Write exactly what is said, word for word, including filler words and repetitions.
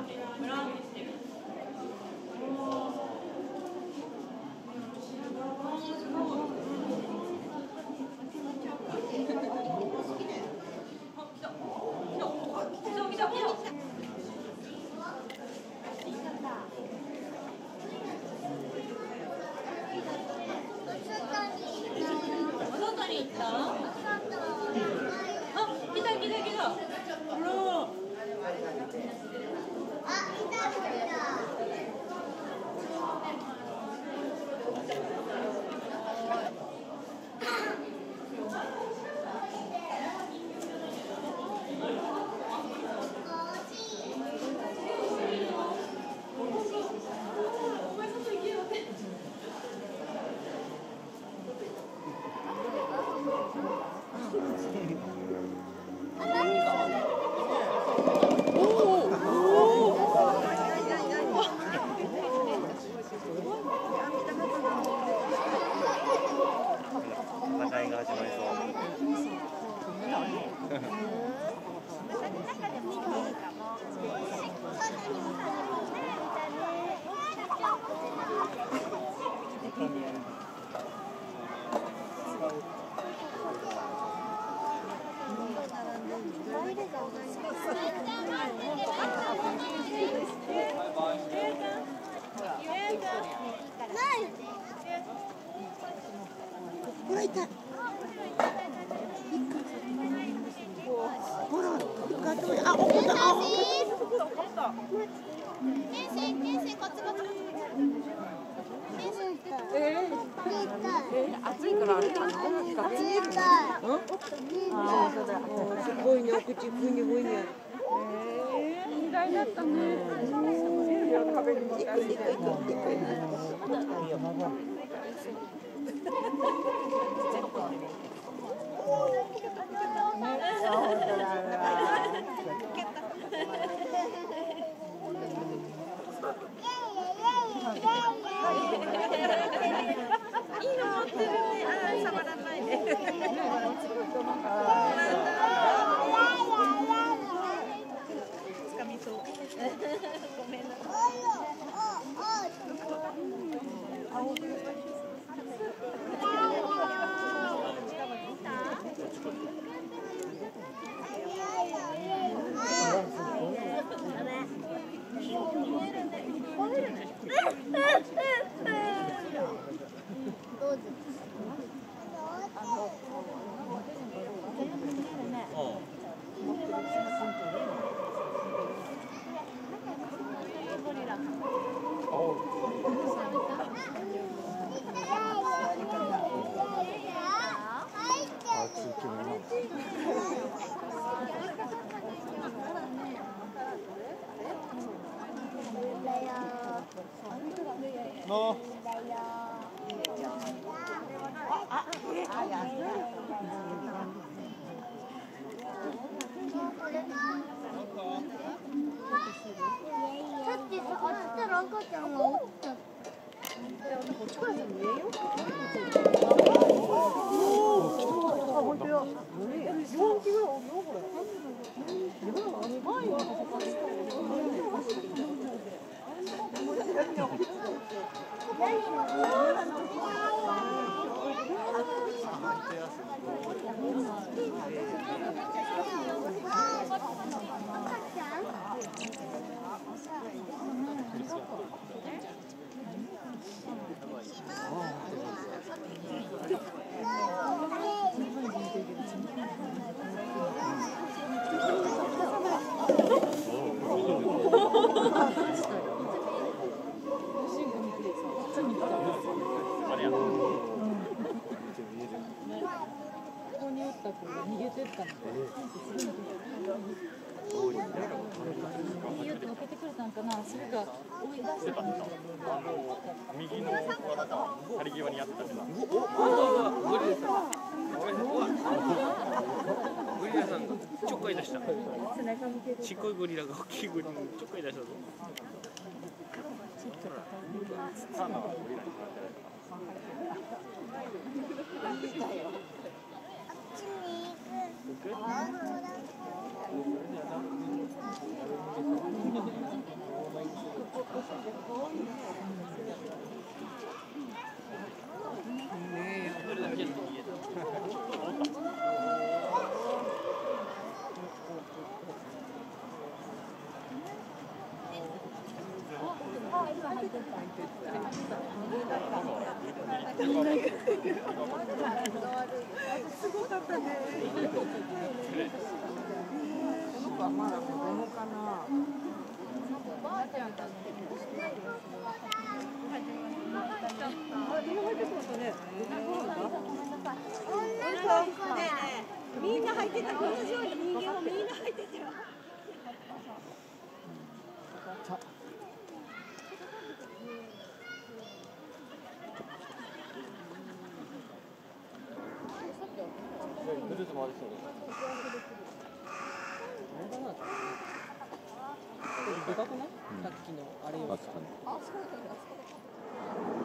ほらいた。ほら、ガトリ、あ、怒った。あ、怒った。 天使、天使、こっちこっち。 えー、暑いからあれかな。暑いから。うん？ああ、そうだ。すごいね、お口ふにふに。ええ、意外だったね。食べるもんだね。 いいの持ってるね。あー、触らないで。つかみそう。ごめんなさい。 のさっきさ、あっちから赤ちゃんがおった。こっちから見えよ。 あ、本当だ。四匹ぐらいおるよ、これ。逃げてったの。言うと分けてくれたんかな。それが追い出してた。 右の去り際にあったけど。ゴリラさんがちょっかい出した。ちっこいゴリラが大きいゴリラにちょっかい出したぞ。さあ、ゴリラに行く。 すごかったね。この子はまだ子供かな。おばあちゃんだね。みんな入ってた。同じように人間もみんな入ってたよ。 ぐるっと回りそうです。でかくない？さっきのあれより。